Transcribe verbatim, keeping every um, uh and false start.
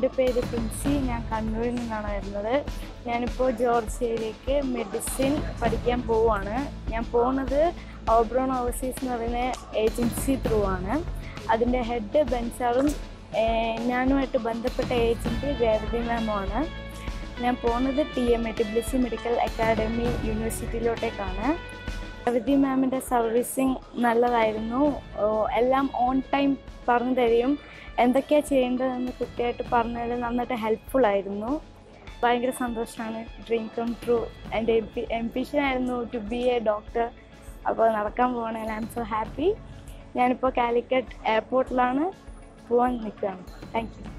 എൻ്റെ പേര് പ്രിൻസി. ഞാൻ കണ്ണൂരിൽ നിന്നാണ് വരുന്നത്. ഞാനിപ്പോൾ ജോർജിയയിലേക്ക് മെഡിസിൻ പഠിക്കാൻ പോവുകയാണ്. ഞാൻ പോകുന്നത് ഓബ്രോൺ ഓവർസീസ് എന്ന് പറയുന്ന ഏജൻസി ത്രൂ ആണ്. അതിൻ്റെ ഹെഡ് ബെൻസാറും ഞാനുമായിട്ട് ബന്ധപ്പെട്ട ഏജൻറ്റ് രേവതി മാമുമാണ്. ഞാൻ പോകുന്നത് T M A Tbilisi medical academy യൂണിവേഴ്സിറ്റിയിലോട്ടേക്കാണ്. രേവതി മാമിൻ്റെ സർവീസിങ് നല്ലതായിരുന്നു. എല്ലാം ഓൺ ടൈം പറഞ്ഞു തരും. എന്തൊക്കെയാണ് ചെയ്യേണ്ടതെന്ന് കൃത്യമായിട്ട് പറഞ്ഞു തരാൻ നന്നായിട്ട് ഹെൽപ്ഫുള്ളായിരുന്നു. ഭയങ്കര സന്തോഷമാണ്. Dream come true. എൻ്റെ എംപി എംബിഷനായിരുന്നു ടു ബി എ ഡോക്ടർ. അപ്പോൾ നടക്കാൻ പോകണേ. I am so happy. ഞാനിപ്പോൾ കാലിക്കറ്റ് എയർപോർട്ടിലാണ് പോകാൻ നിൽക്കുകയാണ്. Thank U.